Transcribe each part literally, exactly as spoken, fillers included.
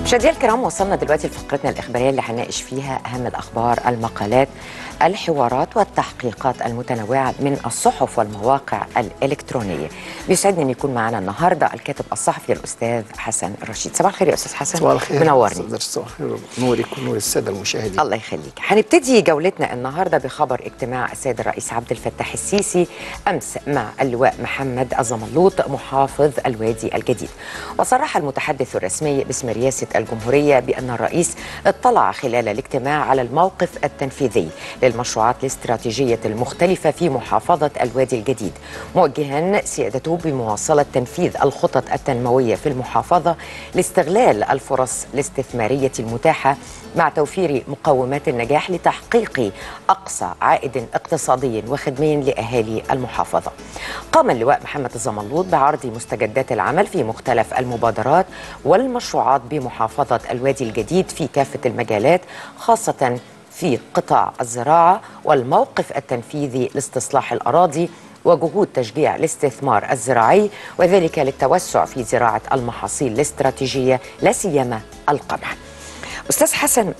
مشاهدينا الكرام، وصلنا دلوقتي لفقرتنا الإخبارية اللي هنناقش فيها أهم الأخبار، المقالات، الحوارات والتحقيقات المتنوعة من الصحف والمواقع الإلكترونية. بيسعدني أن يكون معنا النهاردة الكاتب الصحفي الأستاذ حسن الرشيد. صباح الخير يا أستاذ حسن. صباح الخير. منورني. صباح الخير، نورك ونور السادة المشاهدين. الله يخليك. هنبتدي جولتنا النهاردة بخبر اجتماع السيد الرئيس عبد الفتاح السيسي أمس مع اللواء محمد الزملوط محافظ الوادي الجديد. وصرح المتحدث الرسمي باسم رئاسة الجمهورية بأن الرئيس اطلع خلال الاجتماع على الموقف التنفيذي للمشروعات الاستراتيجية المختلفة في محافظة الوادي الجديد، موجها سيادته بمواصلة تنفيذ الخطط التنموية في المحافظة لاستغلال الفرص الاستثمارية المتاحة مع توفير مقومات النجاح لتحقيق أقصى عائد اقتصادي وخدمي لأهالي المحافظة. قام اللواء محمد الزملوط بعرض مستجدات العمل في مختلف المبادرات والمشروعات بمحافظة الوادي الجديد في كافة المجالات، خاصة في قطاع الزراعة والموقف التنفيذي لاستصلاح الأراضي وجهود تشجيع الاستثمار الزراعي، وذلك للتوسع في زراعة المحاصيل الاستراتيجية لا سيما القمح. أستاذ حسن،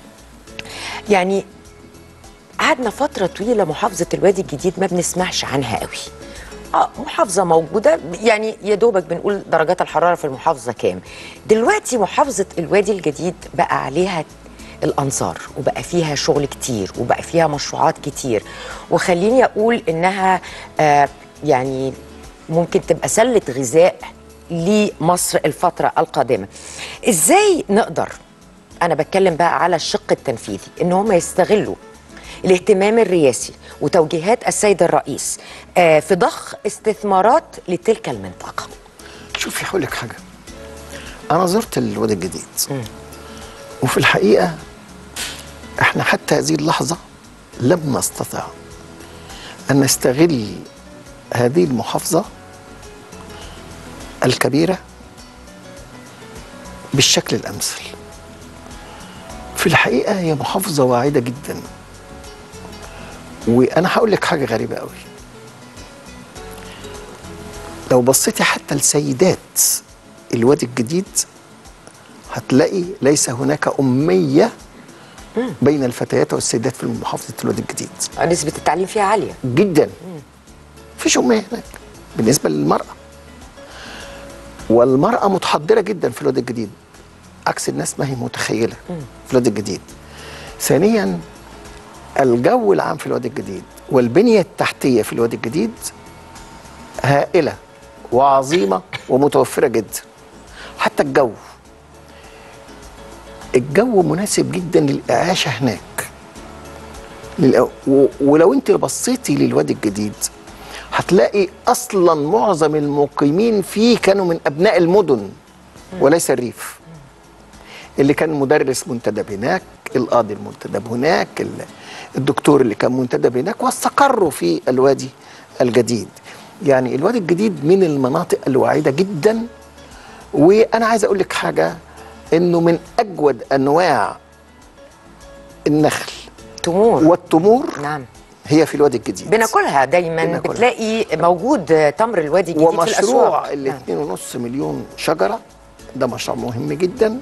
يعني قعدنا فترة طويلة محافظة الوادي الجديد ما بنسمعش عنها قوي. آه محافظة موجودة، يعني يا دوبك بنقول درجات الحرارة في المحافظة كام. دلوقتي محافظة الوادي الجديد بقى عليها الأنظار وبقى فيها شغل كتير وبقى فيها مشروعات كتير، وخليني أقول إنها آه يعني ممكن تبقى سلة غذاء لمصر الفترة القادمة. إزاي نقدر، أنا بتكلم بقى على الشق التنفيذي، إن هم يستغلوا الاهتمام الرئاسي وتوجيهات السيد الرئيس آه في ضخ استثمارات لتلك المنطقة؟ شوفي هقول لك حاجة، أنا زرت الوادي الجديد م. وفي الحقيقة احنا حتى هذه اللحظة لم نستطع أن نستغل هذه المحافظة الكبيرة بالشكل الأمثل. في الحقيقة هي محافظة واعدة جدا، وأنا هقول لك حاجة غريبة قوي. لو بصيتي حتى لسيدات الوادي الجديد هتلاقي ليس هناك أمية بين الفتيات والسيدات في محافظة الوادي الجديد. نسبة التعليم فيها عالية جدا، مفيش أمية هناك بالنسبة للمرأة، والمرأة متحضرة جدا في الوادي الجديد عكس الناس ما هي متخيلة في الوادي الجديد. ثانيا، الجو العام في الوادي الجديد والبنية التحتية في الوادي الجديد هائلة وعظيمة ومتوفرة جدا. حتى الجو الجو مناسب جدا للإعاشة هناك. ولو انت بصيتي للوادي الجديد هتلاقي اصلا معظم المقيمين فيه كانوا من ابناء المدن وليس الريف. اللي كان مدرس منتدب هناك، القاضي المنتدب هناك، الدكتور اللي كان منتدب هناك، واستقروا في الوادي الجديد. يعني الوادي الجديد من المناطق الواعدة جدا. وانا عايز اقول لك حاجة، انه من اجود انواع النخل تمور والتمور نعم هي في الوادي الجديد، بناكلها دايما. بناكلها. بتلاقي موجود تمر الوادي الجديد في الاسواق. ومشروع ال اتنين ونص مليون شجرة ده مشروع مهم جدا،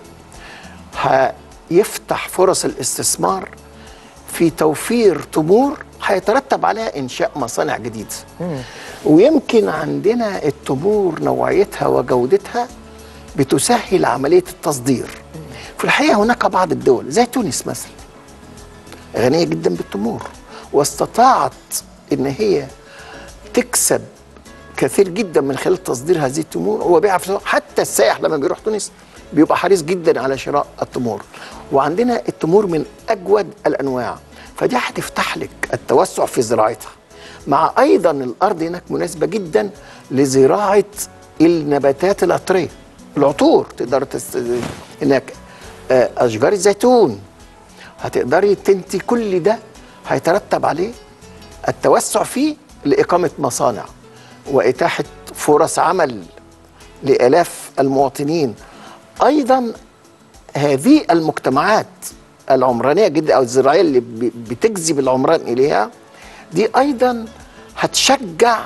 هيفتح فرص الاستثمار في توفير تمور هيترتب عليها انشاء مصانع جديدة. مم. ويمكن عندنا التمور نوعيتها وجودتها بتسهل عملية التصدير. مم. في الحقيقة هناك بعض الدول زي تونس مثلا غنية جدا بالتمور، واستطاعت ان هي تكسب كثير جدا من خلال تصدير هذه التمور وبيعها في السوق. حتى السائح لما بيروح تونس بيبقى حريص جدا على شراء التمور. وعندنا التمور من اجود الانواع، فدي هتفتح لك التوسع في زراعتها، مع ايضا الارض هناك مناسبه جدا لزراعه النباتات العطريه، العطور. تقدر تست... هناك اشجار الزيتون، هتقدري تنتي كل ده هيترتب عليه التوسع فيه لإقامة مصانع وإتاحة فرص عمل لآلاف المواطنين. أيضا هذه المجتمعات العمرانية جدا أو الزراعية اللي بتجذب العمران إليها دي أيضا هتشجع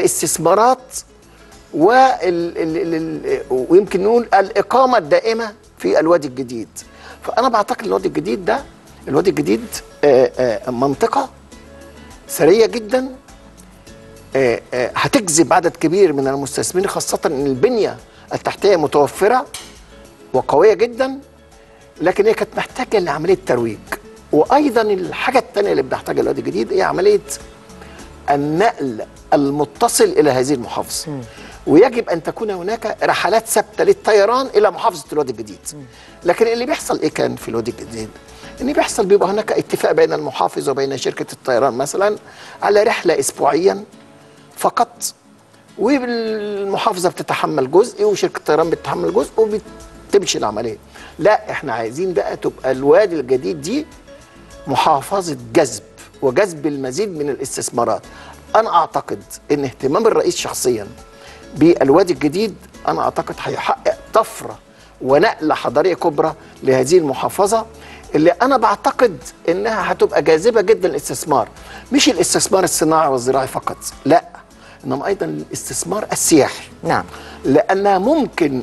الاستثمارات وال... ويمكن نقول الإقامة الدائمة في الوادي الجديد. فانا بعتقد الوادي الجديد ده الوادي الجديد آآ آآ منطقه ثريه جدا، آآ آآ هتجذب عدد كبير من المستثمرين، خاصه ان البنيه التحتيه متوفره وقويه جدا، لكن هي كانت محتاجه لعمليه ترويج. وايضا الحاجه الثانيه اللي بنحتاجها الوادي الجديد هي عمليه النقل المتصل الى هذه المحافظه. م. ويجب ان تكون هناك رحلات ثابته للطيران الى محافظه الوادي الجديد. م. لكن اللي بيحصل ايه كان في الوادي الجديد؟ ان بيحصل بيبقى هناك اتفاق بين المحافظ وبين شركه الطيران مثلا على رحله اسبوعيا فقط، والمحافظه بتتحمل جزء وشركه الطيران بتتحمل جزء وبتمشي العمليه. لا، احنا عايزين بقى تبقى الوادي الجديد دي محافظه جذب وجذب المزيد من الاستثمارات. انا اعتقد ان اهتمام الرئيس شخصيا بالوادي الجديد انا اعتقد هيحقق طفره ونقله حضاريه كبرى لهذه المحافظه، اللي انا بعتقد انها هتبقى جاذبه جدا للاستثمار، مش الاستثمار الصناعي والزراعي فقط، لا، انما ايضا الاستثمار السياحي. نعم. لانها ممكن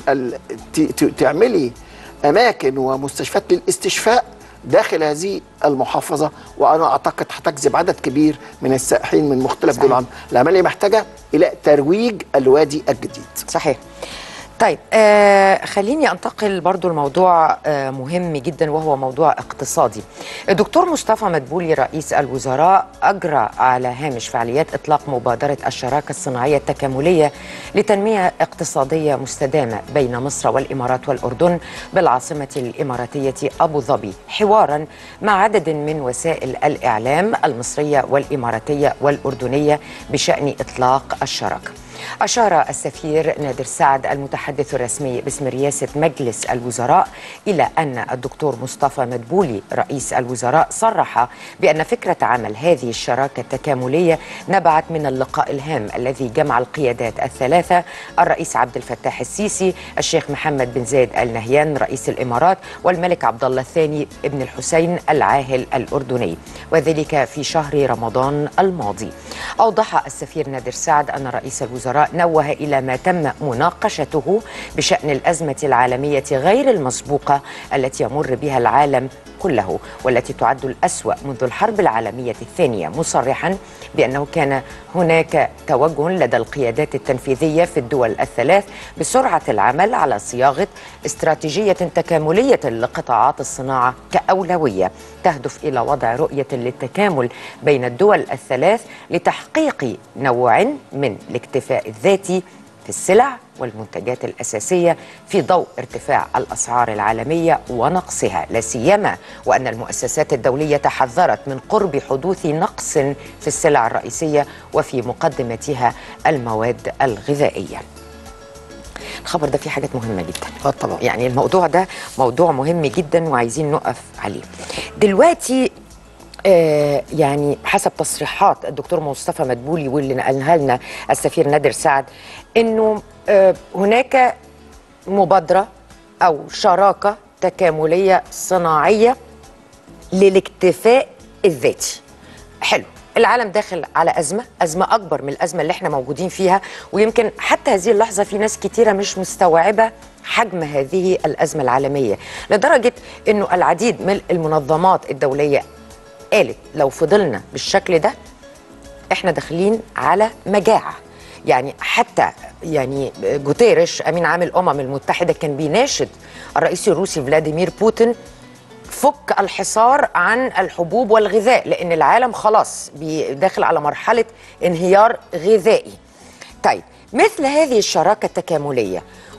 تعملي اماكن ومستشفيات للاستشفاء داخل هذه المحافظة، وأنا أعتقد هتجذب عدد كبير من السائحين من مختلف دول العالم. العملية محتاجة إلى ترويج الوادي الجديد. صحيح. طيب آه خليني انتقل برضو لموضوع آه مهم جدا، وهو موضوع اقتصادي. الدكتور مصطفى مدبولي رئيس الوزراء أجرى على هامش فعاليات إطلاق مبادرة الشراكة الصناعية التكاملية لتنمية اقتصادية مستدامة بين مصر والإمارات والأردن بالعاصمة الإماراتية أبو ظبي، حوارا مع عدد من وسائل الإعلام المصرية والإماراتية والأردنية بشأن إطلاق الشراكة. أشار السفير نادر سعد المتحدث الرسمي باسم رئاسة مجلس الوزراء إلى أن الدكتور مصطفى مدبولي رئيس الوزراء صرح بأن فكرة عمل هذه الشراكة التكاملية نبعت من اللقاء الهام الذي جمع القيادات الثلاثة، الرئيس عبد الفتاح السيسي، الشيخ محمد بن زايد آل نهيان رئيس الإمارات، والملك عبد الله الثاني ابن الحسين العاهل الأردني، وذلك في شهر رمضان الماضي. أوضح السفير نادر سعد أن رئيس الوزراء نوه إلى ما تم مناقشته بشأن الأزمة العالمية غير المسبوقة التي يمر بها العالم كله، والتي تعد الأسوأ منذ الحرب العالمية الثانية، مصرحا بأنه كان هناك توجه لدى القيادات التنفيذية في الدول الثلاث بسرعة العمل على صياغة استراتيجية تكاملية لقطاعات الصناعة كأولوية تهدف إلى وضع رؤية للتكامل بين الدول الثلاث لتحقيق نوع من الاكتفاء الذاتي في السلع والمنتجات الأساسية في ضوء ارتفاع الأسعار العالمية ونقصها، لا سيما وأن المؤسسات الدولية تحذرت من قرب حدوث نقص في السلع الرئيسية وفي مقدمتها المواد الغذائية. الخبر ده فيه حاجات مهمة جدا. اه طبعا. يعني الموضوع ده موضوع مهم جدا وعايزين نقف عليه. دلوقتي آه يعني حسب تصريحات الدكتور مصطفى مدبولي واللي نقلها لنا السفير نادر سعد، انه آه هناك مبادرة او شراكة تكاملية صناعية للاكتفاء الذاتي. حلو، العالم داخل على أزمة أزمة أكبر من الأزمة اللي احنا موجودين فيها، ويمكن حتى هذه اللحظة في ناس كتيرة مش مستوعبة حجم هذه الأزمة العالمية، لدرجة أنه العديد من المنظمات الدولية قالت لو فضلنا بالشكل ده احنا داخلين على مجاعة. يعني حتى يعني جوتيريش أمين عام الأمم المتحدة كان بيناشد الرئيس الروسي فلاديمير بوتين فك الحصار عن الحبوب والغذاء، لأن العالم خلاص داخل على مرحلة انهيار غذائي. طيب مثل هذه الشراكة التكاملية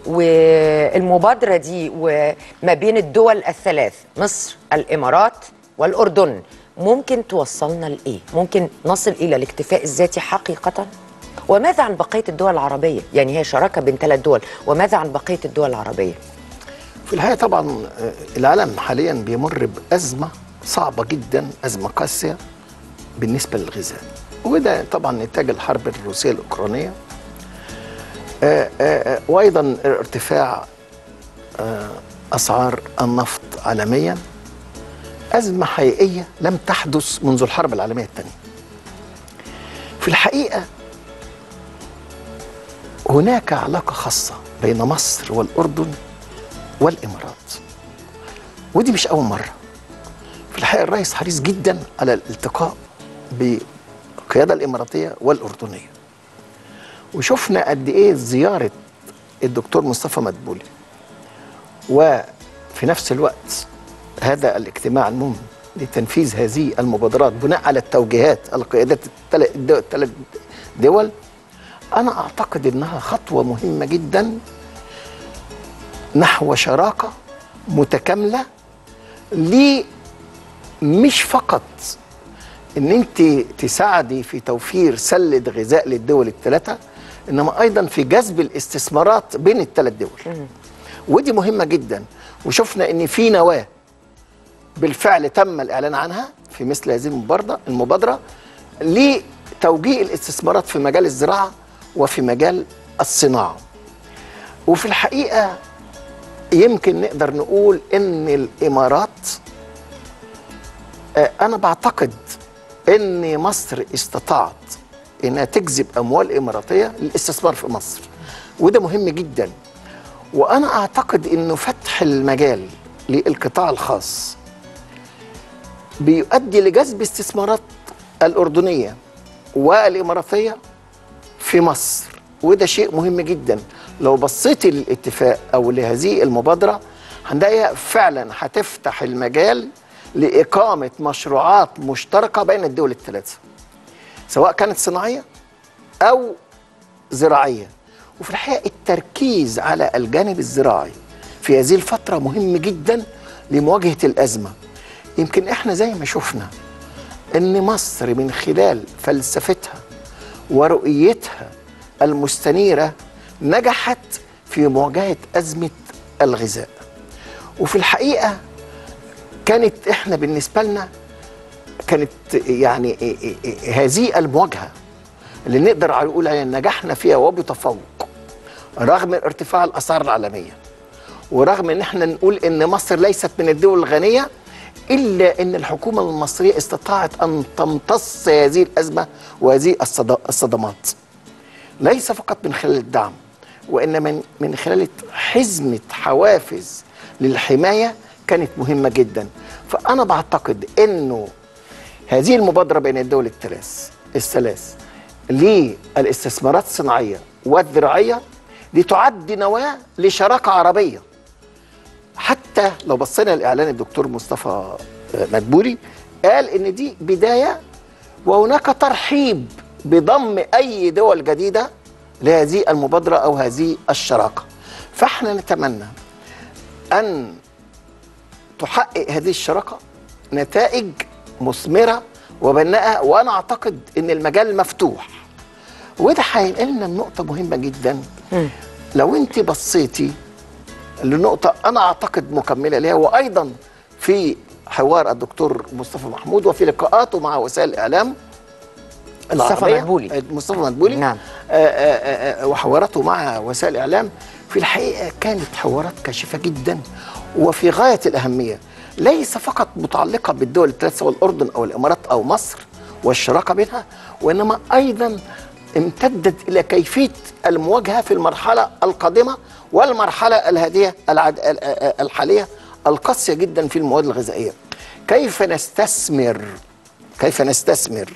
والمبادرة دي وما بين الدول الثلاث مصر الإمارات والأردن ممكن توصلنا لإيه؟ ممكن نصل إلى الاكتفاء الذاتي حقيقة؟ وماذا عن بقية الدول العربية؟ يعني هي شراكة بين ثلاث دول، وماذا عن بقية الدول العربية؟ في الحقيقة طبعا العالم حاليا بيمر بأزمة صعبة جدا، أزمة قاسية بالنسبة للغذاء، وده طبعا نتاج الحرب الروسية الأوكرانية، وأيضا ارتفاع أسعار النفط عالميا. أزمة حقيقية لم تحدث منذ الحرب العالمية الثانية. في الحقيقة هناك علاقة خاصة بين مصر والأردن والإمارات. ودي مش أول مرة. في الحقيقة الرئيس حريص جدا على الالتقاء بالقيادة الإماراتية والأردنية، وشفنا قد إيه زيارة الدكتور مصطفى مدبولي، وفي نفس الوقت هذا الاجتماع المهم لتنفيذ هذه المبادرات بناء على التوجيهات القيادات الثلاث دول. أنا أعتقد أنها خطوة مهمة جدا نحو شراكة متكاملة، لي مش فقط ان انت تساعدي في توفير سلة غذاء للدول الثلاثة، انما ايضا في جذب الاستثمارات بين الثلاث دول. ودي مهمة جدا، وشفنا ان في نواة بالفعل تم الاعلان عنها في مثل هذه المبادرة المبادرة لتوجيه الاستثمارات في مجال الزراعة وفي مجال الصناعة. وفي الحقيقة يمكن نقدر نقول ان الامارات، انا بعتقد ان مصر استطاعت انها تجذب اموال اماراتيه للاستثمار في مصر، وده مهم جدا. وانا اعتقد انه فتح المجال للقطاع الخاص بيؤدي لجذب استثمارات الاردنيه والاماراتيه في مصر، وده شيء مهم جدا. لو بصيتي للاتفاق او لهذه المبادره هنلاقيها فعلا هتفتح المجال لإقامة مشروعات مشتركة بين الدول الثلاثة، سواء كانت صناعية أو زراعية. وفي الحقيقة التركيز على الجانب الزراعي في هذه الفترة مهم جدا لمواجهة الأزمة. يمكن إحنا زي ما شفنا إن مصر من خلال فلسفتها ورؤيتها المستنيرة نجحت في مواجهة أزمة الغذاء. وفي الحقيقة كانت احنا بالنسبه لنا كانت يعني هذه المواجهه اللي نقدر نقول عليها نجحنا فيها وبتفوق، رغم ارتفاع الاسعار العالميه، ورغم ان احنا نقول ان مصر ليست من الدول الغنيه، الا ان الحكومه المصريه استطاعت ان تمتص هذه الازمه وهذه الصدمات، ليس فقط من خلال الدعم، وانما من خلال حزمه حوافز للحمايه كانت مهمة جدا. فأنا بعتقد أنه هذه المبادرة بين الدول الثلاث الثلاث للاستثمارات الصناعية والزراعية دي تعد نواة لشراكة عربية. حتى لو بصينا لإعلان الدكتور مصطفى مدبولي قال أن دي بداية، وهناك ترحيب بضم أي دول جديدة لهذه المبادرة أو هذه الشراكة. فإحنا نتمنى أن تحقق هذه الشراكة نتائج مثمرة وبناءة، وأنا أعتقد أن المجال مفتوح. وده هينقلنا لنقطة مهمة جدا. م. لو أنت بصيتي لنقطة أنا أعتقد مكملة لها، وأيضا في حوار الدكتور مصطفى محمود وفي لقاءاته مع وسائل الإعلام مصطفى مدبولي مصطفى مدبولي نعم. وحواراته مع وسائل الإعلام في الحقيقة كانت حوارات كاشفة جدا وفي غاية الأهمية، ليس فقط متعلقة بالدول الثلاثة سواء الأردن أو الإمارات أو مصر والشراكة بينها، وإنما أيضا امتدت إلى كيفية المواجهة في المرحلة القادمة والمرحلة الهادية الحالية القاسية جدا في المواد الغذائية. كيف نستثمر كيف نستثمر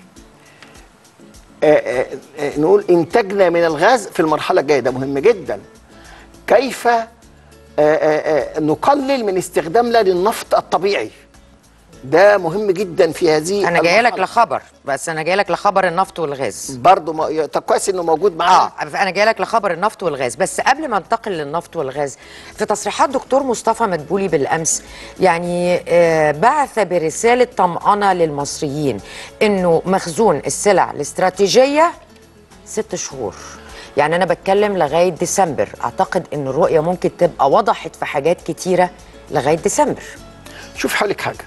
آآ آآ نقول إنتاجنا من الغاز في المرحلة الجاية، ده مهم جدا. كيف آآ آآ نقلل من استخدامنا للنفط الطبيعي، ده مهم جدا في هذه. انا جايه لك لخبر، بس انا جايه لك لخبر النفط والغاز برضه م... طب كويس انه موجود معانا. اه انا جايه لك لخبر النفط والغاز. بس قبل ما انتقل للنفط والغاز، في تصريحات دكتور مصطفى مدبولي بالامس يعني آه بعث برساله طمأنه للمصريين انه مخزون السلع الاستراتيجيه ست شهور. يعني انا بتكلم لغايه ديسمبر، اعتقد ان الرؤيه ممكن تبقى وضحت في حاجات كتيره لغايه ديسمبر. شوف حالك حاجه،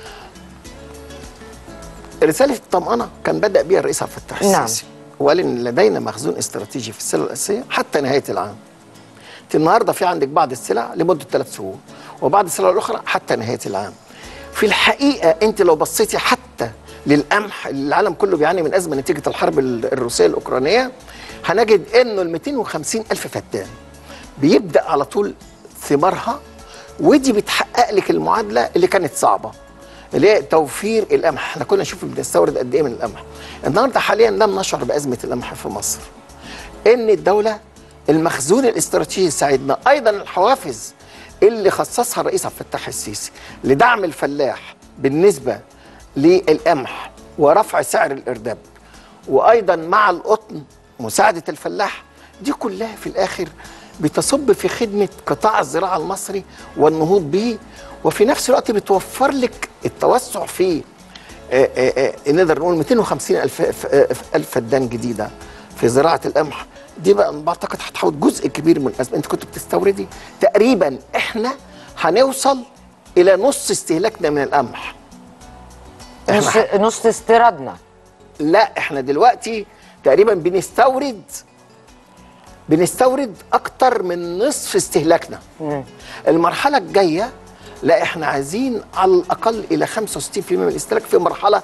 رسالة الطمأنة كان بدأ بها الرئيس عبد الفتاح السيسي. نعم. وقال إن لدينا مخزون استراتيجي في السلع الأساسية حتى نهاية العام. أنت النهارده في عندك بعض السلع لمدة ثلاث شهور، وبعض السلع الأخرى حتى نهاية العام. في الحقيقة أنت لو بصيتي حتى للقمح، العالم كله بيعاني من أزمة نتيجة الحرب الروسية الأوكرانية، هنجد إنه ال مئتين وخمسين ألف فدان بيبدأ على طول ثمارها ودي بتحقق لك المعادله اللي كانت صعبه، اللي هي توفير القمح. احنا كنا نشوف بنستورد قد ايه من القمح. النهارده حاليا لم نشعر بازمه القمح في مصر. ان الدوله المخزون الاستراتيجي ساعدنا، ايضا الحوافز اللي خصصها الرئيس عبد الفتاح السيسي لدعم الفلاح بالنسبه للقمح ورفع سعر الارداب، وايضا مع القطن مساعده الفلاح، دي كلها في الاخر بتصب في خدمه قطاع الزراعه المصري والنهوض به، وفي نفس الوقت بتوفر لك التوسع في آآ آآ نقدر نقول مئتين وخمسين ألف ألف فدان جديده في زراعه القمح. دي بقى بعتقد هتحوط جزء كبير من الازمه. انت كنت بتستوردي تقريبا، احنا هنوصل الى نص استهلاكنا من القمح. نص نص استيرادنا. لا، احنا دلوقتي تقريبا بنستورد بنستورد اكتر من نصف استهلاكنا. مم. المرحله الجايه لا، احنا عايزين على الاقل الى خمسة وستين بالمئة من الاستهلاك في مرحله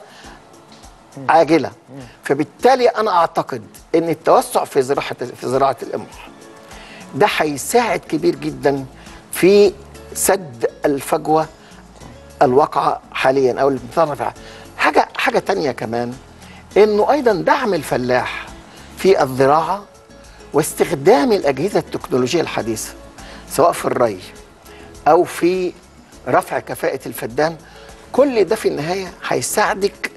عاجله. فبالتالي انا اعتقد ان التوسع في زراعه في زراعه القمح ده هيساعد كبير جدا في سد الفجوه الواقعه حاليا او اللي بنتطرق فيها. حاجه حاجه ثانيه كمان، انه ايضا دعم الفلاح في الزراعه واستخدام الاجهزه التكنولوجيه الحديثه سواء في الري او في رفع كفاءه الفدان. كل ده في النهايه هيساعدك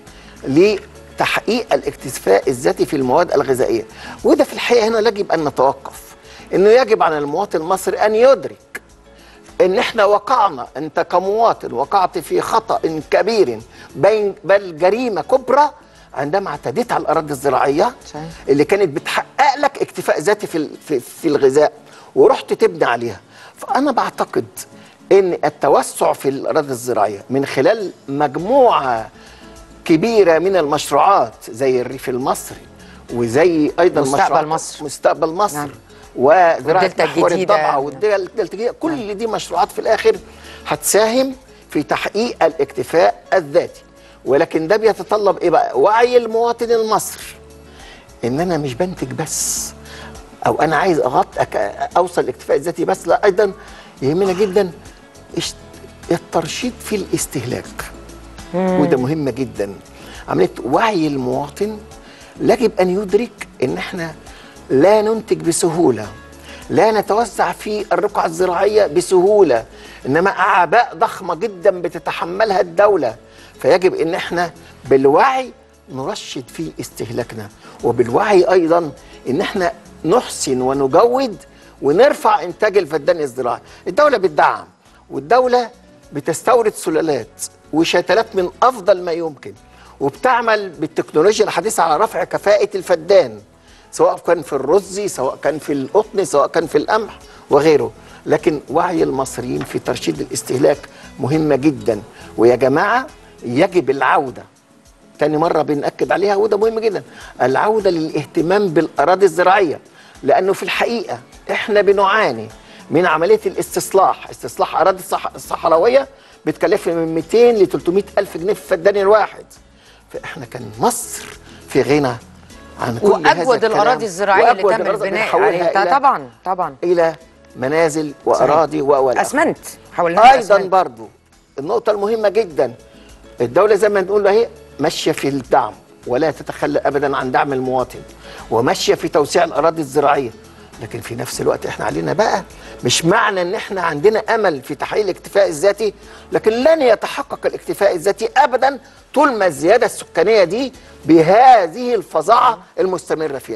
لتحقيق الاكتفاء الذاتي في المواد الغذائيه. وده في الحقيقه هنا يجب ان نتوقف، انه يجب على المواطن المصري ان يدرك ان احنا وقعنا، انت كمواطن وقعت في خطأ كبير بين بل جريمه كبرى عندما اعتديت على الاراضي الزراعيه اللي كانت بتحقق لك اكتفاء ذاتي في في, في الغذاء ورحت تبني عليها. فانا بعتقد ان التوسع في الاراضي الزراعيه من خلال مجموعه كبيره من المشروعات زي الريف المصري وزي ايضا مستقبل مصر مستقبل مصر نعم. وزراعه محور الضبعه والدلتا الجديده، كل نعم. دي مشروعات في الاخر هتساهم في تحقيق الاكتفاء الذاتي. ولكن ده بيتطلب ايه بقى؟ وعي المواطن المصري ان انا مش بنتج بس او انا عايز اغطي اوصل الاكتفاء الذاتي بس، لا، ايضا يهمنا جدا الترشيد في الاستهلاك. مم. وده مهم جدا. عمليه وعي المواطن يجب ان يدرك ان احنا لا ننتج بسهوله، لا نتوسع في الرقعه الزراعيه بسهوله، انما اعباء ضخمه جدا بتتحملها الدوله. فيجب ان احنا بالوعي نرشد في استهلاكنا، وبالوعي ايضا ان احنا نحسن ونجود ونرفع انتاج الفدان الزراعي. الدوله بتدعم، والدوله بتستورد سلالات وشتلات من افضل ما يمكن، وبتعمل بالتكنولوجيا الحديثه على رفع كفاءه الفدان، سواء كان في الرز، سواء كان في القطن، سواء كان في القمح وغيره. لكن وعي المصريين في ترشيد الاستهلاك مهمه جدا. ويا جماعه يجب العوده، تاني مره بنأكد عليها وده مهم جدا، العوده للاهتمام بالاراضي الزراعيه، لانه في الحقيقه احنا بنعاني من عمليه الاستصلاح. استصلاح اراضي الصحراويه بتكلفنا من مئتين ل ثلاثمئة ألف جنيه في الفدان الواحد. فاحنا كان مصر في غنى عن كل هذا الكلام. واجود الاراضي الزراعيه اللي تم البناء عليها طبعا طبعا الى منازل واراضي واولاد اسمنت حولناها ايضا أسمنت. برضو النقطه المهمه جدا، الدوله زي ما نقول اهي ماشيه في الدعم ولا تتخلى ابدا عن دعم المواطن، وماشيه في توسيع الاراضي الزراعيه. لكن في نفس الوقت احنا علينا بقى، مش معنى ان احنا عندنا امل في تحقيق الاكتفاء الذاتي، لكن لن يتحقق الاكتفاء الذاتي ابدا طول ما الزياده السكانيه دي بهذه الفظاعه المستمره فيها.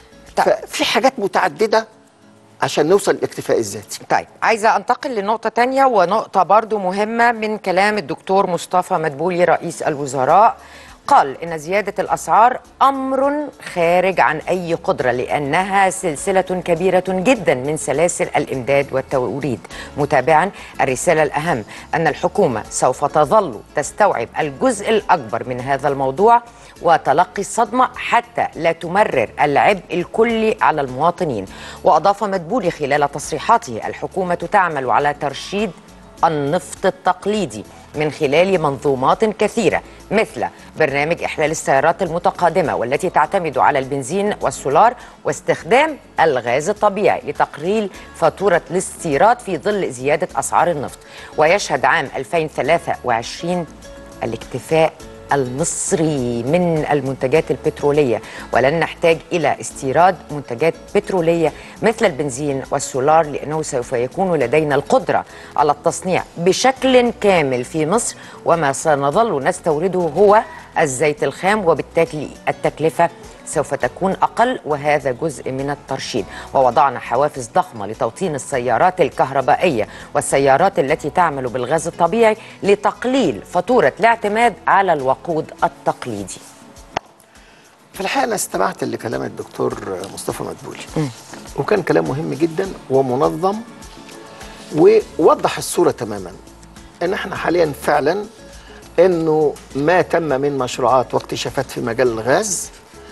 ففي حاجات متعدده عشان نوصل للاكتفاء الذاتي. طيب، عايزه انتقل لنقطه تانية، ونقطه برضو مهمه من كلام الدكتور مصطفى مدبولي رئيس الوزراء. قال إن زيادة الأسعار أمر خارج عن أي قدرة، لأنها سلسلة كبيرة جدا من سلاسل الإمداد والتوريد. متابعا، الرسالة الأهم أن الحكومة سوف تظل تستوعب الجزء الأكبر من هذا الموضوع وتلقي الصدمة حتى لا تمرر العبء الكلي على المواطنين. وأضاف مدبولي خلال تصريحاته: الحكومة تعمل على ترشيد النفط التقليدي من خلال منظومات كثيرة، مثل برنامج إحلال السيارات المتقادمة والتي تعتمد على البنزين والسولار، واستخدام الغاز الطبيعي لتقليل فاتورة الاستيراد في ظل زيادة أسعار النفط. ويشهد عام ألفين وثلاثة وعشرين الاكتفاء المصري من المنتجات البترولية، ولن نحتاج إلى استيراد منتجات بترولية مثل البنزين والسولار، لأنه سوف يكون لدينا القدرة على التصنيع بشكل كامل في مصر، وما سنظل نستورده هو الزيت الخام، وبالتالي التكلفة سوف تكون أقل، وهذا جزء من الترشيد. ووضعنا حوافز ضخمة لتوطين السيارات الكهربائية والسيارات التي تعمل بالغاز الطبيعي لتقليل فاتورة الاعتماد على الوقود التقليدي. في الحقيقة أنا استمعت لكلام الدكتور مصطفى مدبولي، م. وكان كلام مهم جدا ومنظم، ووضح الصورة تماما إن احنا حاليا فعلا إنه ما تم من مشروعات واكتشافات في مجال الغاز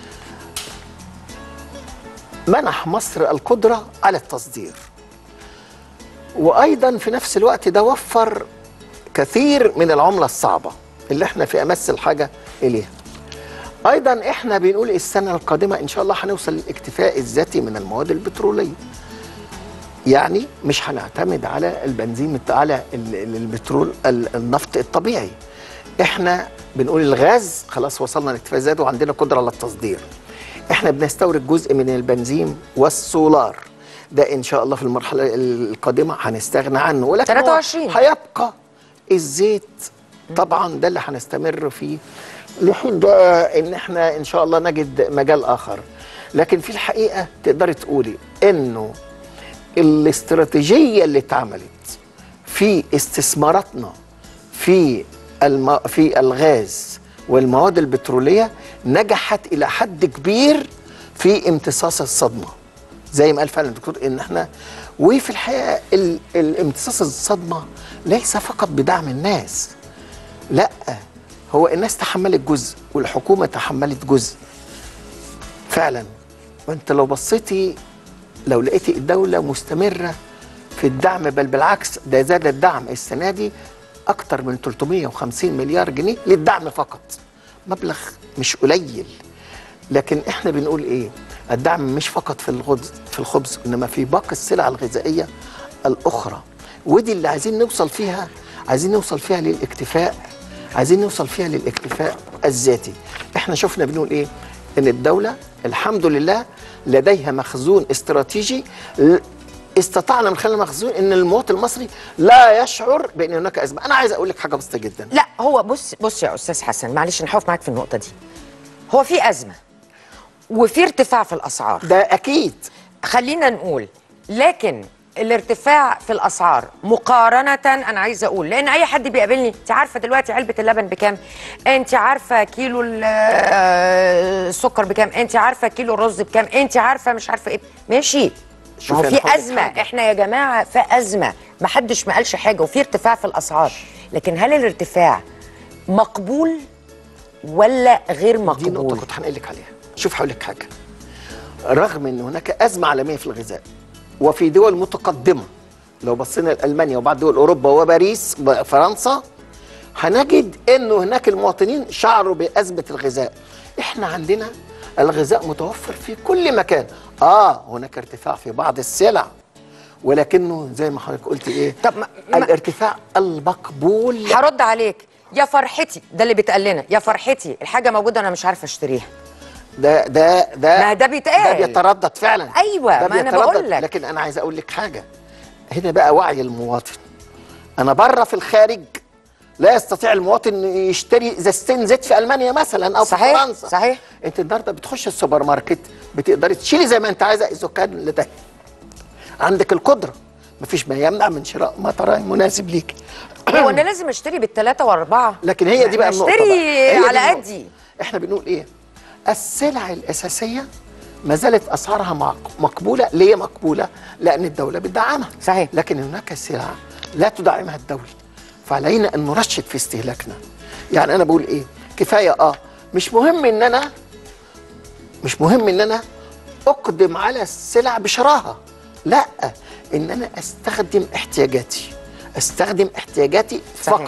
منح مصر القدرة على التصدير، وأيضا في نفس الوقت ده وفر كثير من العملة الصعبة اللي احنا في أمس الحاجة إليها. أيضا احنا بنقول السنة القادمة إن شاء الله هنوصل للاكتفاء الذاتي من المواد البترولية، يعني مش هنعتمد على البنزين على البترول النفط الطبيعي. احنا بنقول الغاز خلاص وصلنا لاكتفاء ذاتي وعندنا قدرة على التصدير. احنا بنستورد جزء من البنزين والسولار، ده ان شاء الله في المرحله القادمه هنستغنى عنه، ولكن ثلاثة وعشرين هيبقى الزيت طبعا ده اللي هنستمر فيه لحين بقى ان احنا ان شاء الله نجد مجال اخر. لكن في الحقيقه تقدري تقولي انه الاستراتيجيه اللي اتعملت في استثماراتنا في الم... في الغاز والمواد البترولية نجحت إلى حد كبير في امتصاص الصدمة، زي ما قال فعلا الدكتور إن احنا. وفي الحقيقة الامتصاص الصدمة ليس فقط بدعم الناس، لا، هو الناس تحملت جزء والحكومة تحملت جزء فعلا. وانت لو بصيتي لو لقيتي الدولة مستمرة في الدعم، بل بالعكس ده زاد الدعم السنة دي أكتر من ثلاثمائة وخمسين مليار جنيه للدعم فقط، مبلغ مش قليل. لكن احنا بنقول ايه؟ الدعم مش فقط في الخبز في الخبز انما في باقي السلع الغذائيه الاخرى، ودي اللي عايزين نوصل فيها، عايزين نوصل فيها للاكتفاء، عايزين نوصل فيها للاكتفاء الذاتي. احنا شفنا بنقول ايه؟ ان الدوله الحمد لله لديها مخزون استراتيجي، استطعنا من خلال المخزون ان المواطن المصري لا يشعر بان هناك ازمه. انا عايز اقول لك حاجه بسيطه جدا. لا هو بص بص يا استاذ حسن، معلش نحوف معاك في النقطه دي. هو في ازمه وفي ارتفاع في الاسعار، ده اكيد، خلينا نقول، لكن الارتفاع في الاسعار مقارنه، انا عايزه اقول، لان اي حد بيقابلني، انت عارفه دلوقتي علبه اللبن بكام، انت عارفه كيلو السكر بكام، انت عارفه كيلو الرز بكام، انت عارفه مش عارفه ايه، ماشي. ما هو في ازمه، حاجة. احنا يا جماعه في ازمه، ما حدش ما قالش حاجه، وفي ارتفاع في الاسعار، لكن هل الارتفاع مقبول ولا غير مقبول؟ دي نقطه كنت هنقول لك عليها. شوف هقول لك حاجه، رغم ان هناك ازمه عالميه في الغذاء وفي دول متقدمه، لو بصينا لالمانيا وبعض دول اوروبا وباريس فرنسا، هنجد انه هناك المواطنين شعروا بازمه الغذاء. احنا عندنا الغذاء متوفر في كل مكان، اه هناك ارتفاع في بعض السلع، ولكنه زي ما حضرتك قلت ايه؟ طب ما الارتفاع المقبول. هرد عليك، يا فرحتي، ده اللي بيتقال لنا، يا فرحتي الحاجه موجوده انا مش عارفه اشتريها. ده ده ده ما ده بيتقال، ده بيتردد فعلا. ايوه، ما انا بقول لك. لكن انا عايز اقول لك حاجه، هنا بقى وعي المواطن. انا بره في الخارج لا يستطيع المواطن يشتري ازازتين زيت في المانيا مثلا او صحيح في فرنسا. صحيح. انت النهارده بتخش السوبر ماركت بتقدري تشيلي زي ما انت عايزه اذا كان لديك عندك القدره، مفيش ما يمنع من شراء ما تراه مناسب ليك. هو انا لازم اشتري بالثلاثه واربعه؟ لكن هي دي بقى النقطه، اشتري على قدي. احنا بنقول ايه؟ السلع الاساسيه ما زالت اسعارها مقبوله. ليه مقبوله؟ لان الدوله بتدعمها. صحيح. لكن هناك سلع لا تدعمها الدوله، فعلينا ان نرشد في استهلاكنا. يعني انا بقول ايه؟ كفايه اه مش مهم ان انا مش مهم ان انا اقدم على السلع بشراهه، لا، ان انا استخدم احتياجاتي، استخدم احتياجاتي صحيح. فقط.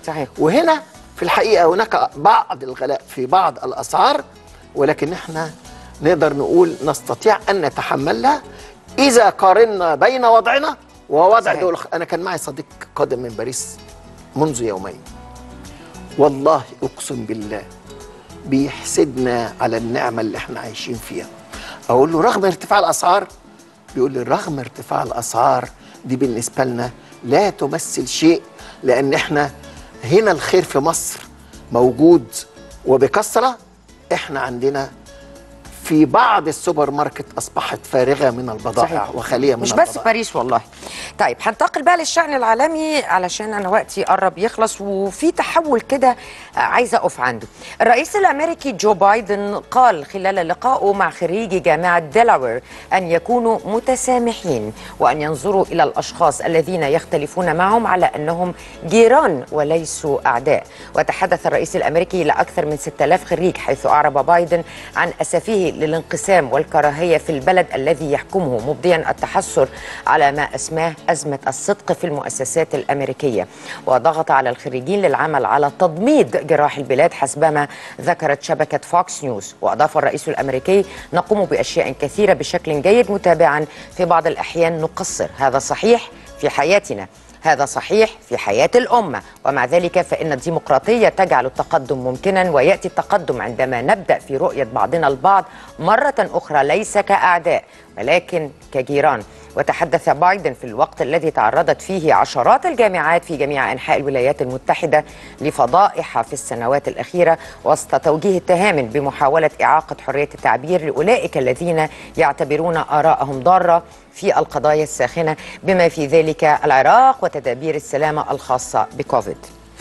صحيح. وهنا في الحقيقة هناك بعض الغلاء في بعض الأسعار، ولكن احنا نقدر نقول نستطيع أن نتحملها إذا قارنا بين وضعنا ووضع صحيح. دول. أنا كان معي صديق قادم من باريس منذ يومين، والله أقسم بالله بيحسدنا على النعمة اللي احنا عايشين فيها. أقول له رغم ارتفاع الأسعار؟ بيقول لي رغم ارتفاع الأسعار دي بالنسبة لنا لا تمثل شيء، لأن احنا هنا الخير في مصر موجود وبكثرة. احنا عندنا في بعض السوبر ماركت أصبحت فارغة من البضائع. صحيح. وخالية من مش البضائع. بس باريس والله. طيب هنتقل بقى للشأن العالمي علشان أنا وقتي قرب يخلص، وفي تحول كده عايزة أقف عنده. الرئيس الأمريكي جو بايدن قال خلال لقائه مع خريجي جامعة ديلاوير أن يكونوا متسامحين وأن ينظروا إلى الأشخاص الذين يختلفون معهم على أنهم جيران وليسوا أعداء. وتحدث الرئيس الأمريكي لأكثر من ستة آلاف خريج، حيث أعرب بايدن عن أسفه للانقسام والكراهية في البلد الذي يحكمه، مبديا التحسر على ما أسماه أزمة الصدق في المؤسسات الأمريكية، وضغط على الخريجين للعمل على تضميد جراح البلاد حسبما ذكرت شبكة فوكس نيوز. وأضاف الرئيس الأمريكي: نقوم بأشياء كثيرة بشكل جيد، متابعا في بعض الأحيان نقصر، هذا صحيح في حياتنا، هذا صحيح في حياة الأمة، ومع ذلك فإن الديمقراطية تجعل التقدم ممكنا، ويأتي التقدم عندما نبدأ في رؤية بعضنا البعض مرة أخرى ليس كأعداء ولكن كجيران. وتحدث بايدن في الوقت الذي تعرضت فيه عشرات الجامعات في جميع أنحاء الولايات المتحدة لفضائح في السنوات الأخيرة، وسط توجيه اتهام بمحاولة إعاقة حرية التعبير لأولئك الذين يعتبرون آراءهم ضارة في القضايا الساخنة، بما في ذلك العراق وتدابير السلامة الخاصة بكوفيد.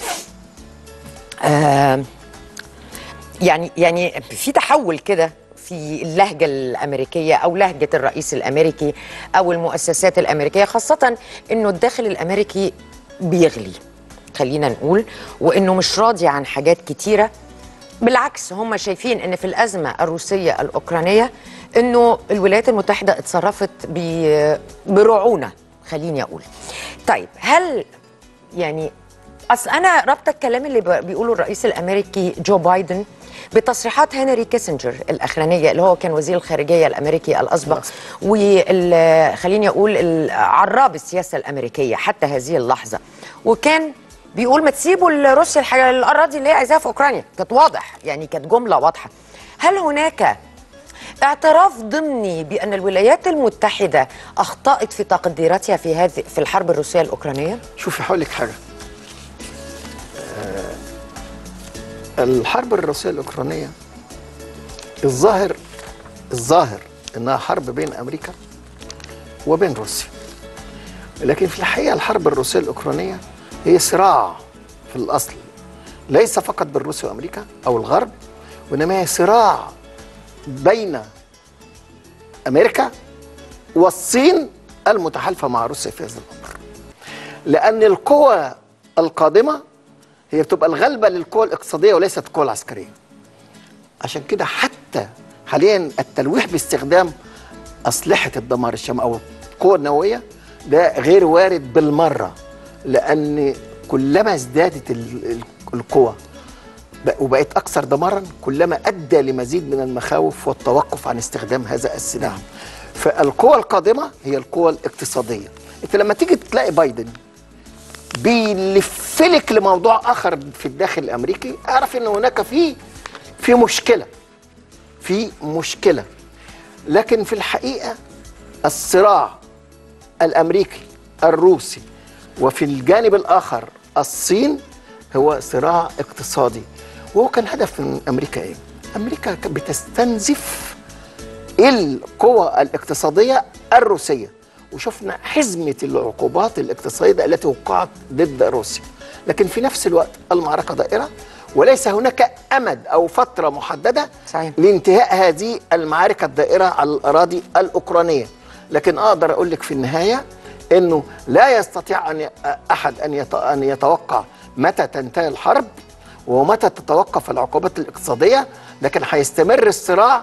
آه يعني يعني في تحول كده في اللهجة الأمريكية أو لهجة الرئيس الأمريكي أو المؤسسات الأمريكية، خاصة أنه الداخل الأمريكي بيغلي خلينا نقول، وأنه مش راضي عن حاجات كتيرة. بالعكس هم شايفين أن في الأزمة الروسية الأوكرانية أنه الولايات المتحدة اتصرفت برعونة خليني أقول. طيب هل يعني أصل أنا ربط الكلام اللي بيقوله الرئيس الأمريكي جو بايدن بتصريحات هنري كيسنجر الأخرانية اللي هو كان وزير الخارجية الأمريكي الأسبق، وخليني أقول عراب السياسة الأمريكية حتى هذه اللحظة، وكان بيقول ما تسيبوا لروسيا الأراضي اللي هي عايزاها في أوكرانيا. كانت واضح يعني، كانت جملة واضحة. هل هناك اعتراف ضمني بأن الولايات المتحدة أخطأت في تقديراتها في هذه في الحرب الروسية الأوكرانية؟ شوفي هقول لك حاجة. الحرب الروسية الأوكرانية الظاهر الظاهر إنها حرب بين أمريكا وبين روسيا، لكن في الحقيقة الحرب الروسية الأوكرانية هي صراع في الأصل ليس فقط بين روسيا وأمريكا أو الغرب، وإنما هي صراع بين أمريكا والصين المتحالفة مع روسيا في هذا الأمر، لأن القوى القادمة هي بتبقى الغلبة للقوى الاقتصادية وليست القوى العسكرية. عشان كده حتى حاليا التلويح باستخدام أسلحة الدمار الشامل أو القوى النووية ده غير وارد بالمرة، لأن كلما ازدادت القوى وبقت أكثر دمارا كلما أدى لمزيد من المخاوف والتوقف عن استخدام هذا السلاح. فالقوى القادمة هي القوى الاقتصادية. أنت لما تيجي تلاقي بايدن بيلفلك لموضوع آخر في الداخل الأمريكي، أعرف أن هناك في في مشكلة في مشكلة لكن في الحقيقة الصراع الأمريكي الروسي وفي الجانب الآخر الصين هو صراع اقتصادي، وهو كان هدف من أمريكا إيه؟ أمريكا كانت بتستنزف القوى الاقتصادية الروسية، وشفنا حزمة العقوبات الاقتصادية التي وقعت ضد روسيا، لكن في نفس الوقت المعركة دائرة وليس هناك أمد أو فترة محددة صحيح. لانتهاء هذه المعارك الدائرة على الأراضي الأوكرانية. لكن أقدر أقول لك في النهاية أنه لا يستطيع أن أحد أن يتوقع متى تنتهي الحرب ومتى تتوقف العقوبات الاقتصادية، لكن هيستمر الصراع.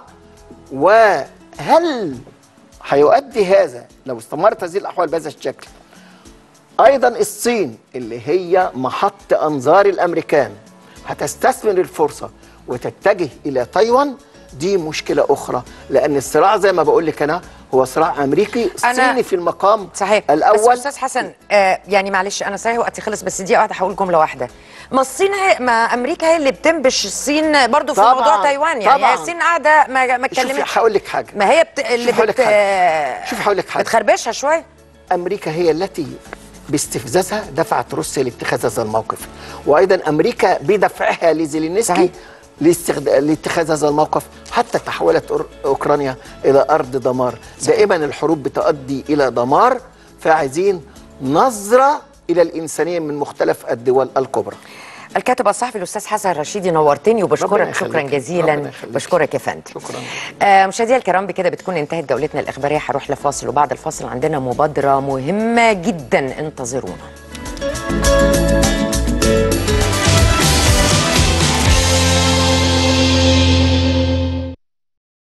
وهل هيؤدي هذا لو استمرت هذه الأحوال بهذا الشكل ايضا الصين اللي هي محط انظار الامريكان هتستثمر الفرصه وتتجه الى تايوان، دي مشكله اخرى، لان الصراع زي ما بقول لك انا هو صراع امريكي صيني في المقام صحيح. الاول. بس استاذ حسن آه يعني معلش انا صحيح وقتي خلص، بس دي واحده هقول جمله واحده. ما الصين هي ما امريكا هي اللي بتنبش الصين برضو في طبعاً موضوع تايوان، يعني طبعاً. هي الصين قاعده ما ما اتكلمتش. شوفي هقول لك حاجه، ما هي بت... اللي شوفي هقول بت لك حاجه شوفي هقول لك حاجه بتخربشها شويه. امريكا هي التي باستفزازها دفعت روسيا لاتخاذ هذا الموقف، وايضا امريكا بدفعها لزيلينسكي لاستخد... لاتخاذ هذا الموقف حتى تحولت أور... اوكرانيا الى ارض دمار. صحيح. دائما الحروب بتؤدي الى دمار، فعايزين نظره الى الانسانيه من مختلف الدول الكبرى. الكاتب الصحفي الاستاذ حسن رشيدي نورتني وبشكرك شكرا جزيلا. بشكرك يا فندم. شكرا. آه مشاهدينا الكرام، بكده بتكون انتهت جولتنا الاخباريه. هروح لفاصل وبعد الفاصل عندنا مبادره مهمه جدا، انتظرونا.